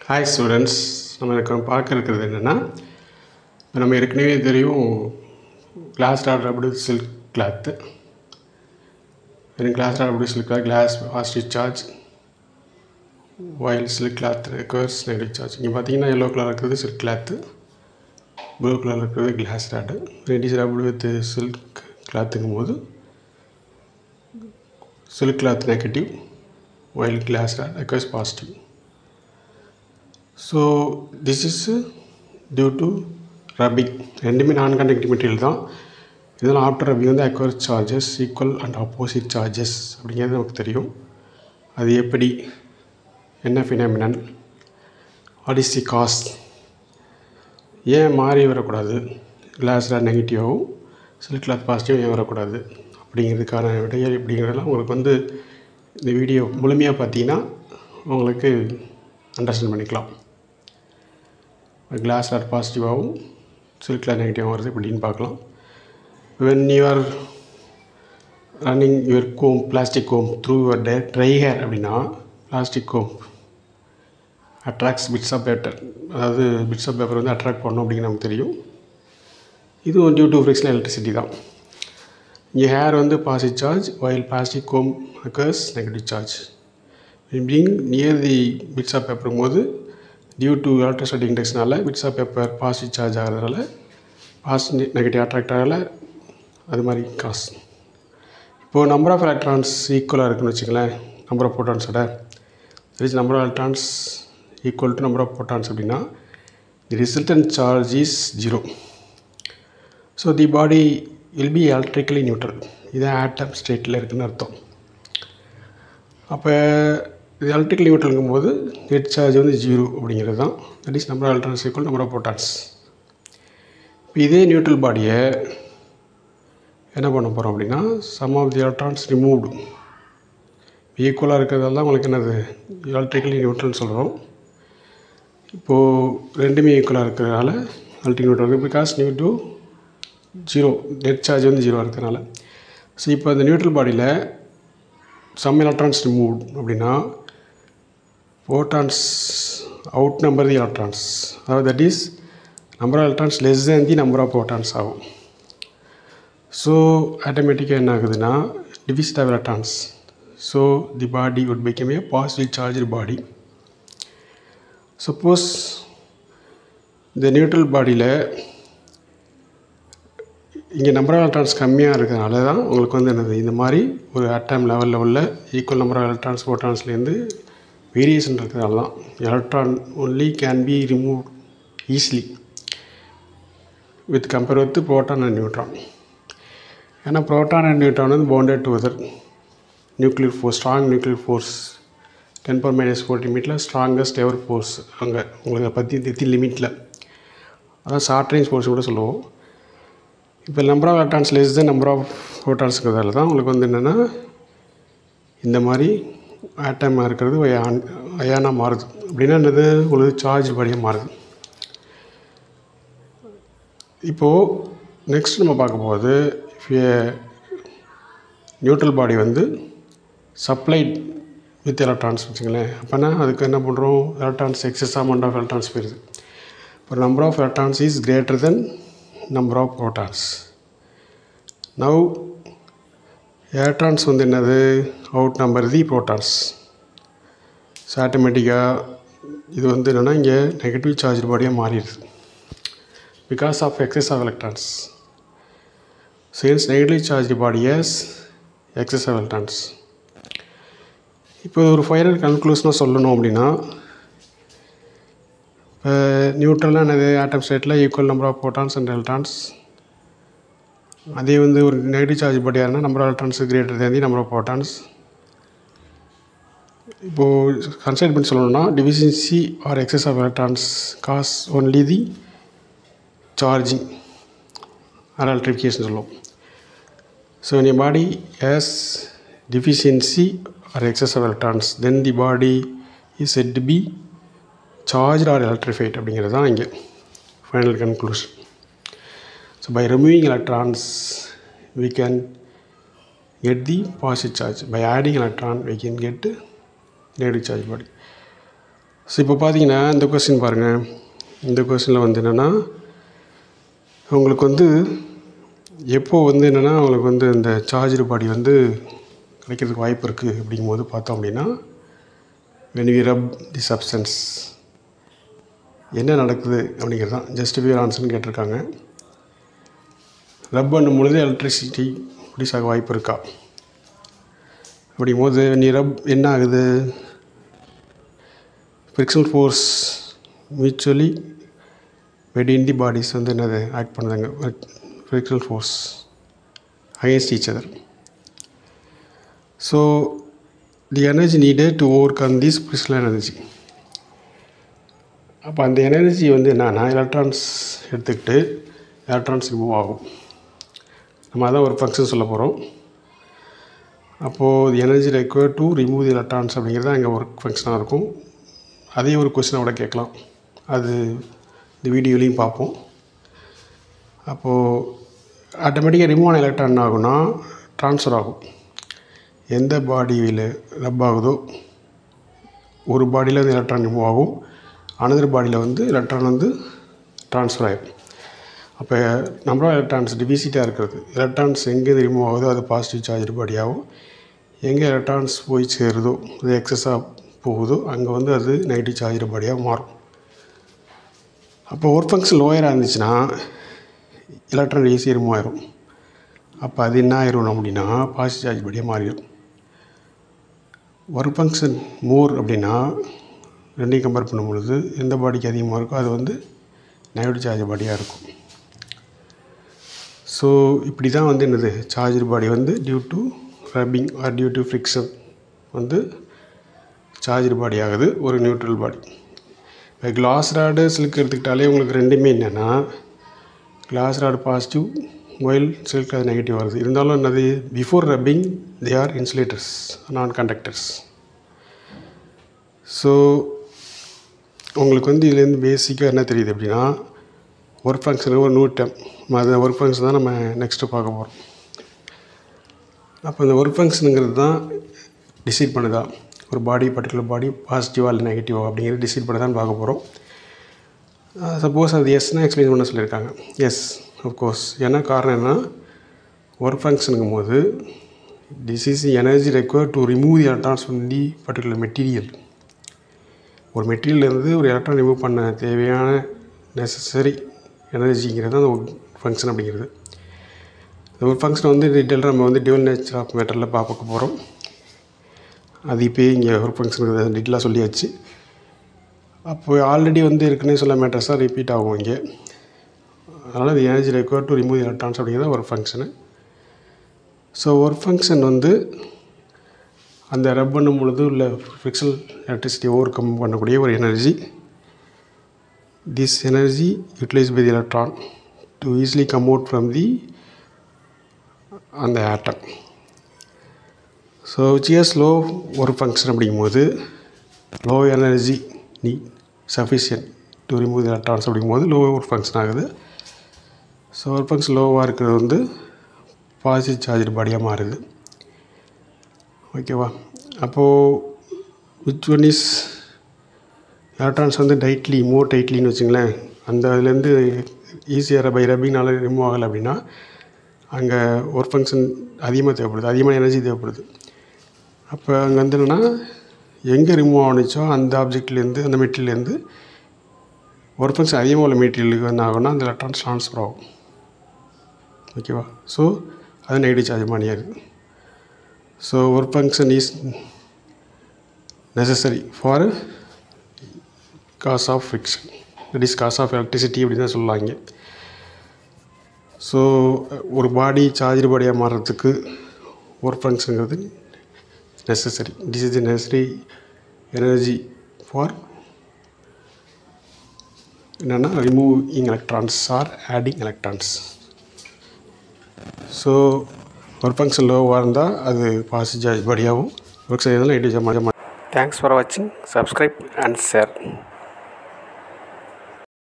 Hi students, நம்ம பார்க்க இருக்கிறது என்னென்னா, நம்ம ஏற்கனவே தெரியும் glass rubber silk cloth. Glass rubber silk cloth, glass positive charge, while silk cloth requires negative charge. இங்கே பார்த்தீங்கன்னா yellow color இருக்கிறது silk cloth, blue color இருக்கிறது glass rod. It is rubbed with silk clothங்கும் போது silk cloth negative, while glass rod requires positive. So this is due to rubbing. ரெண்டுமே non-conducting material தான். இதெல்லாம் after rubbing வந்து acquire charges equal and opposite charges அப்படிங்கிறது நமக்கு தெரியும். அது எப்படி, என்ன phenomenon, what is the cause, ஏன் மாறி வரக்கூடாது, கிளாஸில் நெகட்டிவாகவும் சில்க் கிளாத் பாசிட்டிவ் ஏன் வரக்கூடாது அப்படிங்கிறதுக்கான விடையல் அப்படிங்கிறதெல்லாம் உங்களுக்கு வந்து இந்த வீடியோ முழுமையாக பார்த்தீங்கன்னா உங்களுக்கு அண்டர்ஸ்டாண்ட் பண்ணிக்கலாம். கிளாஸ் ஆர் பாசிட்டிவாகவும் சில்க் கிளாத் நெகட்டிவாகவும் வருது எப்படின்னு பார்க்கலாம். when you are running your comb, plastic comb through your dry hair அப்படின்னா plastic comb attracts bits of paper, அதாவது bits of paper வந்து அட்ராக்ட் பண்ணணும் அப்படிங்கிற நமக்கு தெரியும். இதுவும் டியூ டு ஃப்ரிக்ஷனல் எலக்ட்ரிசிட்டி தான். இங்கே ஹேர் வந்து positive charge while plastic comb occurs negative charge. being near the bits of paper போது டியூ டு எலக்ட்ரோஸ்டாட்டிக் இண்டெக்ஸ்னால bits of paper positive charge ஆகிறதுனால பாசிட்டிவ் நெகட்டிவ் அட்ராக்ட் ஆகல, அது மாதிரி காஸ். இப்போது நம்பர் ஆஃப் எலக்ட்ரான்ஸ் ஈக்குவலாக இருக்குன்னு வச்சுங்களேன், நம்பர் ஆஃப் ப்ரோட்டான்ஸோட is number of electrons equal to number of protons அப்படின்னா the resultant charge is 0. So the body will be electrically neutral. இது ஆட்டம் ஸ்டேட்டில் இருக்குதுன்னு அர்த்தம். அப்போ இது எலக்ட்ரிக்கல் நியூட்ரலுங்கும் போது நெட் சார்ஜ் வந்து 0 அப்படிங்கிறது தான். That is number of electrons equal number of protons. இப்போ இதே நியூட்ரல் பாடியை என்ன பண்ண போகிறோம் அப்படின்னா some of the electrons removed. ஈக்குவலாக இருக்கிறதால தான் உங்களுக்கு என்னது எலக்ட்ரிக்கலி நியூட்ரல்னு சொல்கிறோம். இப்போது ரெண்டுமே ஈக்குவலாக இருக்கிறதால electric neutral because new to 0, net charge வந்து 0 இருக்கிறதுனால. ஸோ இப்போ இந்த நியூட்ரல் பாடியில் சம் எலக்ட்ரான்ஸ் ரிமூவ்ட் அப்படின்னா photons outnumber the electrons, that is number of electrons less than the number of photons ஆகும். ஸோ ஆட்டோமேட்டிக்காக என்ன ஆகுதுன்னா deficit of electrons. So the body would become a positive charged body. Suppose இந்த neutral பாடியில் இங்கே number of electrons கம்மியாக இருக்கிறதுனால தான் உங்களுக்கு வந்து என்னது இந்த மாதிரி ஒரு ஆட்டம் லெவலில் உள்ள ஈக்குவல் நம்பர் ஆஃப் எலக்ட்ரான்ஸ் ப்ரோட்டான்ஸ்லேருந்து வேரியேஷன் இருக்கிறதால தான் electron only can be remove easily with compare with proton and neutron. ஏன்னா ப்ரோட்டான் அண்ட் நியூட்ரான் வந்து bonded together nuclear force, strong nuclear force 10⁻⁴ லிமிட்டில் ஸ்ட்ராங்கஸ்ட் எவர் ஃபோர்ஸ் அங்கே உங்களுக்கு பற்றி லிமிட்டில், அதான் ஷார்ட் ரேஞ்ச் ஃபோர்ஸ் கூட சொல்லுவோம். இப்போ number of electrons less than number of ப்ரோட்டான்ஸ்ங்கிறதால தான் உங்களுக்கு வந்து என்னென்னா இந்த மாதிரி ஆட்டமாக இருக்கிறது அயானாக மாறுது. அப்படின்னா என்னது உங்களுக்கு சார்ஜ் பாடியாக மாறுது. இப்போது நெக்ஸ்ட் நம்ம பார்க்கும்போது நியூட்ரல் பாடி வந்து சப்ளைட் வித் எலக்ட்ரான்ஸ் வச்சுங்களேன். அப்போனா அதுக்கு என்ன பண்ணுறோம், electrons excess amount of electrons போயிடுது. இப்போ number of electrons is greater than number of protons. Now electrons வந்து என்னது outnumber the protons. So ஆட்டோமேட்டிக்காக இது வந்து என்னென்னா இங்கே நெகட்டிவ் சார்ஜ் பாடியாக மாறிடுது because of excess of electrons. Since negative charge body is excess of electrons. இப்போ ஒரு ஃபைனல் கன்க்ளூஷனாக சொல்லணும் அப்படின்னா இப்போ நியூட்ரலாக என்னது ஆட்டம் ஸ்டேட்டில் equal number of protons and electrons. அதே வந்து ஒரு நெகட்டிவ் சார்ஜ் பாடியாக இருந்தால் number of electrons greater than the number of protons. இப்போது கன்சிடர் பண்ணி சொல்லணும்னா deficiency or excess of electrons cause only the charging or electrification சொல்லுவோம். So when a body has deficiency or excess of electrons then the body is said to be charged or electrified அப்படிங்கிறது தான் இங்கே final conclusion. So by removing electrons we can get the positive charge. By adding electron we can get negative charge body. So இப்போ பார்த்தீங்கன்னா இந்த question பாருங்கள். இந்த கொஸ்டினில் வந்து என்னென்னா உங்களுக்கு வந்து எப்போது வந்து என்னென்னா உங்களுக்கு வந்து இந்த சார்ஜ்டு பாடி வந்து கிடைக்கிறதுக்கு வாய்ப்பு இருக்குது அப்படிங்கும்போது பார்த்தோம் அப்படின்னா when we rub the substance என்ன நடக்குது அப்படிங்கிறது தான் ஜஸ்டிஃபை ஆன்சர்னு கேட்டிருக்காங்க. ரப் பண்ணும் பொழுது எலக்ட்ரிசிட்டி ப்ரொடியூஸ் ஆக வாய்ப்பு இருக்கா அப்படிங்கும்போது நீ ரப் என்ன ஆகுது, frictional force mutually between the bodies வந்து என்னது ஆக்ட் பண்ணுறாங்க, frictional force against each other. So the energy needed to overcome this frictional energy. அப்போ அந்த எனர்ஜி வந்து என்னன்னா எலக்ட்ரான்ஸ் எடுத்துக்கிட்டு எலக்ட்ரான்ஸ் ரிமூவ் ஆகும். நம்ம அதான் ஒரு ஃபங்க்ஷன் சொல்ல போகிறோம். அப்போது the energy required to remove the electrons அப்படிங்கிறது தான் இங்கே ஒரு ஃபங்க்ஷனாக இருக்கும். அதே ஒரு கொஸ்டினோட கேட்கலாம், அது இந்த வீடியோலையும் பார்ப்போம். அப்போது ஆட்டோமேட்டிக்காக ரிமூவ் ஆன எலக்ட்ரான் என்ன ஆகும்னா ட்ரான்ஸ்ஃபர் ஆகும். எந்த பாடியில் ரப் ஆகுதோ ஒரு பாடியில் வந்து எலக்ட்ரான் ரிமூவ் ஆகும், அனதர் பாடியில் வந்து எலக்ட்ரான் வந்து ட்ரான்ஸ்ஃபர் ஆகிடும். அப்போ நம்பர் ஆஃப் எலக்ட்ரான்ஸ் டிவிசிட்டாக இருக்கிறது. எலக்ட்ரான்ஸ் எங்கே ரிமூவ் ஆகுதோ அது பாசிட்டிவ் சார்ஜ் பாடியாகும், எங்கே எலக்ட்ரான்ஸ் போய் சேருதோ அது எக்ஸஸாக போகுதோ அங்கே வந்து அது நெகட்டிவ் சார்ஜ் பாடியாக மாறும். அப்போ ஒர்க் ஃபங்க்ஷன் லோயராக இருந்துச்சுன்னா எலக்ட்ரான் ஈஸியாக ரிமூவ் ஆயிரும். அப்போ அது என்ன ஆயிரும் அப்படின்னா பாசிட்டிவ் சார்ஜ் பாடியாக மாறிடும். ஒர்க் ஃபங்க்ஷன் மோர் அப்படின்னா ரெண்டையும் கம்பேர் பண்ணும் பொழுது எந்த பாடிக்கு அதிகமாக இருக்கோ அது வந்து நெகட்டிவ் சார்ஜ் பாடியாக இருக்கும். ஸோ இப்படி தான் வந்து என்னது சார்ஜ் பாடி வந்து due to rubbing or due to friction வந்து சார்ஜ் பாடி ஆகுது ஒரு நியூட்ரல் பாடி. இப்போ கிளாஸ் ராடு சில்க் எடுத்துக்கிட்டாலே உங்களுக்கு ரெண்டுமே என்னென்னா glass rod positive while silk அது நெகட்டிவ் வருது. இருந்தாலும் என்னது before rubbing they are insulators non conductors. So உங்களுக்கு வந்து இதுலேருந்து பேசிக்காக என்ன தெரியுது அப்படின்னா ஒர்க் ஃபங்க்ஷனுக்கு ஒரு நியூ டேர்ம், அந்த ஒர்க் ஃபங்க்ஷன் தான் நம்ம நெக்ஸ்ட்டு பார்க்க போகிறோம். அப்போ இந்த ஒர்க் ஃபங்க்ஷனுங்கிறது தான் டிசைட் பண்ணுதா ஒரு பாடி பர்டிகுலர் பாடி பாசிட்டிவாக இல்லை நெகட்டிவாக அப்படிங்கிறது டிசைட் பண்ண தான் பார்க்க போகிறோம். சப்போஸ் அது எஸ்னால் எக்ஸ்பிளைன் பண்ண சொல்லியிருக்காங்க. Yes of course. ஏன்னா காரணம் என்ன, ஒர்க் ஃபங்க்ஷனுங்கும் போது this is energy required to remove the electrons from the particular material. ஒரு மெட்டீரியல்லேருந்து ஒரு எலக்ட்ரான் ரிமூவ் பண்ண தேவையான நெசசரி எனர்ஜிங்கிறது அந்த ஒர்க் ஃபங்க்ஷன் அப்படிங்கிறது. இந்த ஒர்க் ஃபங்க்ஷன் வந்து டீட்டெயிலாக நம்ம வந்து டியூவல் நேச்சர் ஆஃப் மேட்டரில் பார்க்க போகிறோம். அது இப்போயே இங்கே ஒர்க் ஃபங்க்ஷனுக்கு டீட்டெயிலாக சொல்லியாச்சு. அப்போ ஆல்ரெடி வந்து இருக்குன்னே சொல்ல மேட்டர்ஸாக ரிப்பீட் ஆகும் இங்கே. அதனால் இது energy required to remove electrons அப்படிங்கிறது work function. So work function வந்து அந்த ரப் பண்ணும் பொழுது உள்ள ஃப்ரிக்ஷனல் எலக்ட்ரிசிட்டி ஓவர் கம் பண்ணக்கூடிய ஒரு எனர்ஜி. This energy utilise by the electron to easily come out from the அந்த atom. So which is low work function அப்படிங்கும்போது லோ எனர்ஜி நீ sufficient to remove the electrons அப்படிங்கும்போது லோ ஒர்க் ஃபங்க்ஷன் ஆகுது. So work function லோவாக இருக்கிறது வந்து positive charge பாடியாக மாறுது. ஓகேவா? அப்போது விச் ஒன் இஸ் எலக்ட்ரான்ஸ் வந்து டைட்லி மோர் டைட்லின்னு வச்சுங்களேன், அந்த அதுலேருந்து ஈஸியாக பை ரப்பிங்னால ரிமூவ் ஆகலை அப்படின்னா அங்கே ஒர்க் ஃபங்க்ஷன் அதிகமாக தேவைப்படுது, அதிகமான எனர்ஜி தேவைப்படுது. அப்போ அங்கே வந்து என்னென்னா எங்கே ரிமூவ் ஆனிச்சோ அந்த ஆப்ஜெக்ட்லேருந்து அந்த மெட்டீரியல்லேருந்து ஒர்க் ஃபங்க்ஷன் அதிகமாக உள்ள மெட்டீரியலுக்கு என்ன ஆகும்னா அந்த எலக்ட்ரான்ஸ் ட்ரான்ஸ்ஃபர் ஆகும். ஓகேவா? ஸோ அது நெகட்டிவ் சார்ஜ் மாறியாகுது. So work function is necessary for cause of friction, that is cause of electricity அப்படின்னு தான் சொல்லுவாங்க. ஸோ ஒரு பாடி சார்ஜ் பாடியாக மாறுறதுக்கு ஒர்க் ஃபங்க்ஷனுங்கிறது necessary. This is the necessary energy for என்னென்னா removing electrons or adding electrons. So work function லோவாக இருந்தால் அது பாசிட்டிவ் சார்ஜ் பாடியாகவும் ஒர்க் செய்யறதுனால நெகட்டிவ் சார்ஜ். தேங்க்ஸ் ஃபார் வாட்சிங். Subscribe and share.